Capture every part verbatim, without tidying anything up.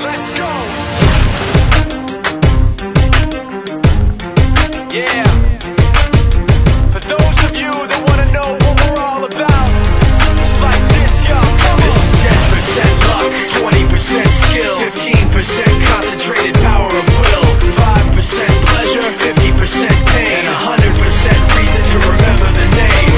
Let's go. Yeah. For those of you that wanna know what we're all about, it's like this, y'all. This is ten percent luck, twenty percent skill, fifteen percent concentrated power of will, five percent pleasure, fifty percent pain, and one hundred percent reason to remember the name.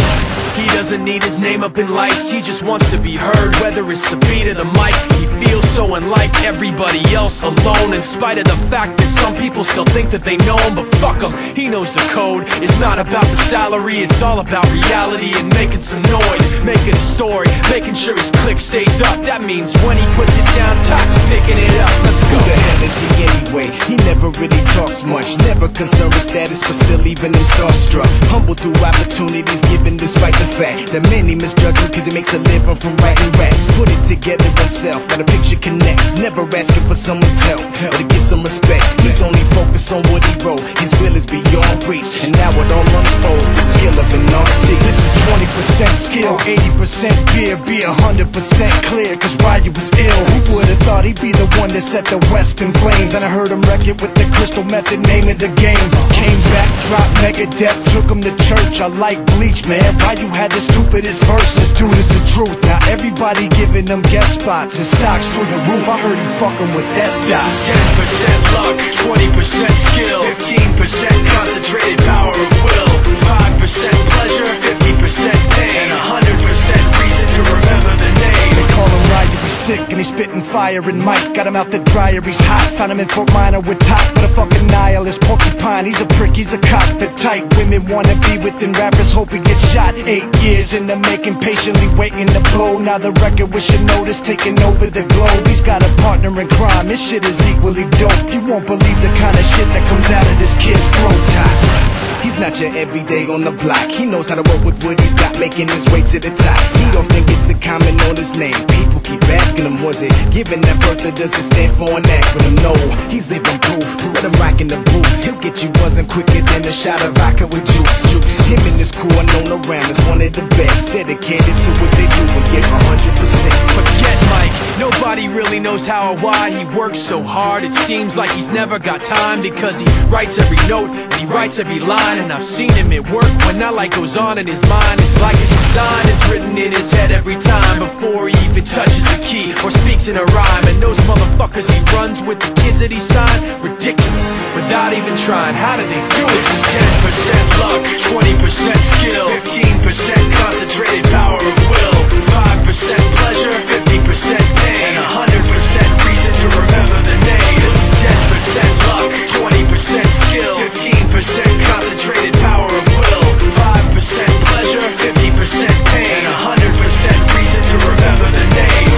He doesn't need his name up in lights, he just wants to be heard, whether it's the beat or the mic. He feels so unlike everybody else, alone, in spite of the fact that some people still think that they know him. But fuck him, he knows the code. It's not about the salary, it's all about reality and making some noise, making a story, making sure his click stays up. That means when he puts it down, Tox picking it up. Let's go. Who the hell is he anyway? He never really talks much, never concerned with status, but still even him starstruck. Humble through opportunities given despite the fact that many misjudge him cause he makes a living from writing raps. Put it together himself, now the picture connects, never asking for someone's help or to get some respect. He's only focused on what he wrote, his will is beyond reach, and now it all unfolds, the skill of an artist. This is twenty percent skill, eighty percent fear, be one hundred percent clear, cause Ryu was ill. Who would've thought he'd be the one that set the West in flames? And I heard him wreck it with the Crystal Method, name of the game. Came back, dropped Megadeth, took him to church. I like Bleach, man, Ryu had the stupidest verses, dude, is the truth. Now everybody giving them guest spots, his stocks through the roof. I heard he fucking with S-Dot. This is ten percent luck, twenty percent skill, fifteen percent concentrated power of will, five percent pleasure, fifty percent pain, and one hundred percent reason to remember the name. They call him Ryu, he's sick and he's spitting fire. And Mike got him out the dryer, he's hot. Found him in Fort Minor with top, but a fucking nihilist porcupine. He's a prick, he's a cock. The type women wanna be within, rappers hope he gets shot. Eight years in the making, patiently waiting to blow. Now the record with your notice taking over the globe. He's got a partner in crime, this shit is equally dope. You won't believe the kind of shit that comes out of this kid's throat. He's not your everyday on the block. He knows how to work with what he's got, making his way to the top. He don't think it's a comment on his name. People keep asking him, was it given that birth or does it stand for an acronym? No, he's living proof. Let him rock in the booth. He'll get you buzzing quicker than a shot of vodka with juice. Juice. Him and his crew are known around as one of the best, dedicated to what they do and give one hundred percent. Forget Mike, nobody really knows how or why he works so hard. It seems like he's never got time because he writes every note and he writes every line. And I've seen him at work when that light goes on in his mind. It's like a design is written in his head every time before he even touches a key or speaks in a rhyme. And those motherfuckers he runs with, the kids that he signed, ridiculous, without even trying. How do they do it? This is ten percent luck, twenty percent skill, fifteen percent concentrated power of will, five percent pleasure, fifty percent pain, and one hundred percent reason to remember the name. This is ten percent luck, twenty percent skill, fifteen percent concentrated power of will, five percent pleasure, fifty percent pain, and one hundred percent reason to remember the name.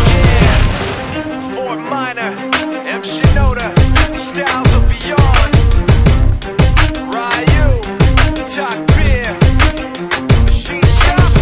Yeah. Fort Minor, M. Shinoda, Styles of Beyond, Ryu, Talk Beer, Machine Shop.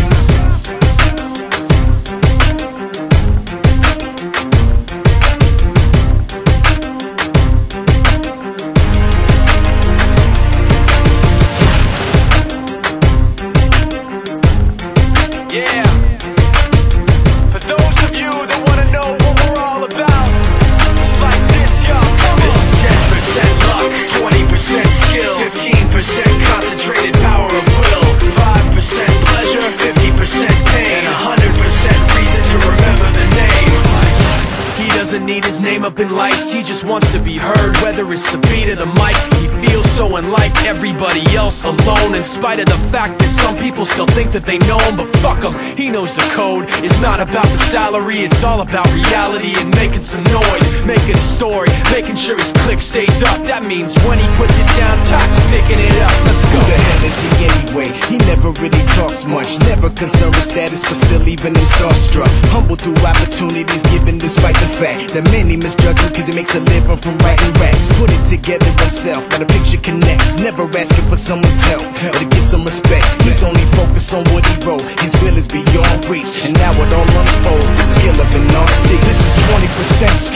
Yeah. For those of you that wanna know what we're all about, it's like this, y'all. This is ten percent luck, twenty percent skill, fifteen percent concentrated power of will, five percent pleasure, fifty percent pain, and one hundred percent reason to remember the name. He doesn't need his name up in lights, he just wants to be heard, whether it's the beat or the mic. He feels so unlike everybody else, alone, in spite of the fact that some people still think that they know him. But fuck him, he knows the code. It's not about the salary, it's all about reality and making some noise, making a story, making sure his click stays up. That means when he puts it down, Tox picking it up. Let's go. Who the hell is he anyway? He never really talks much, never concerned with status, but still even him starstruck. Humble through opportunities given despite the fact that many misjudge him cause he makes a living from writing raps. Put it together himself, now the picture connects, never asking for someone's help or to get some respect. He's only focused on what he wrote, his will is beyond reach, and now it all unfolds, the skill of an artist. This is twenty percent skill,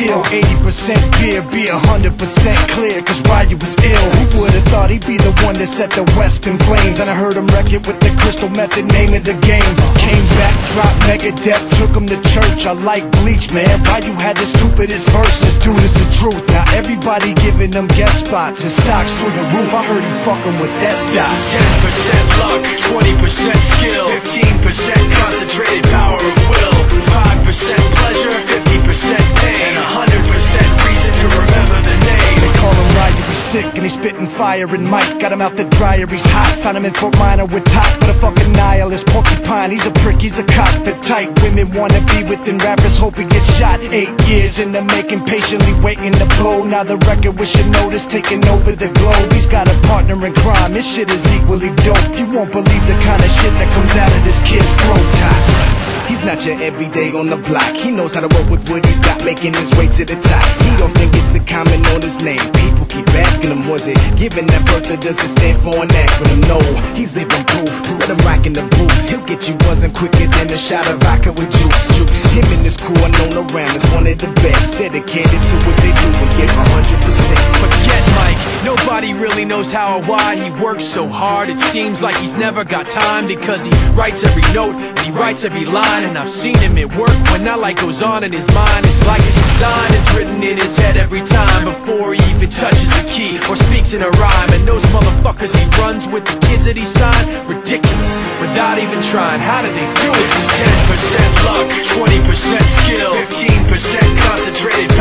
eighty percent beer, be one hundred percent clear, cause Ryu was ill. Who would've thought he'd be the one that set the West in flames? And I heard him wreck it with the Crystal Method, name of the game. Came back, dropped Megadeth, took him to church. I like Bleach, man. Ryu had the stupidest verse. This dude is the truth. Now everybody giving them guest spots and stocks through the roof. I heard he fucking with that stock. This is ten percent luck, twenty percent skill, fifteen percent concentrated power of will, five percent pleasure, fifty percent pain, and one hundred percent reason to remember the name. They call him Ryu, he's sick and he's spitting fire. And Mike got him out the dryer, he's hot. Found him in Fort Minor with top, but a fucking nihilist porcupine. He's a prick, he's a cock. The type women wanna be within, rappers hope he gets shot. Eight years in the making, patiently waiting to blow. Now the record with your notice taking over the globe. He's got a partner in crime, this shit is equally dope. You won't believe the kind of shit that comes out of this kid's throat. He's not your everyday on the block. He knows how to work with what he's got, making his way to the top. He don't think it's a comment on his name. People keep asking him, was it given that birth or does it stand for an acronym? No, he's living proof. Let him rock in the booth. He'll get you buzzing quicker than a shot of vodka with juice. Juice. Him and his crew are known around as one of the best, dedicated to what they do and give one hundred percent. Forget Mike, nobody really knows how or why he works so hard. It seems like he's never got time, because he writes every note and he writes every line. And I've seen him at work when that light goes on in his mind. It's like a design is written in his head every time, before he even touches a key or speaks in a rhyme. And those motherfuckers he runs with, the kids that he signed, ridiculous, without even trying. How do they do it? This is ten percent luck, twenty percent skill, fifteen percent concentrated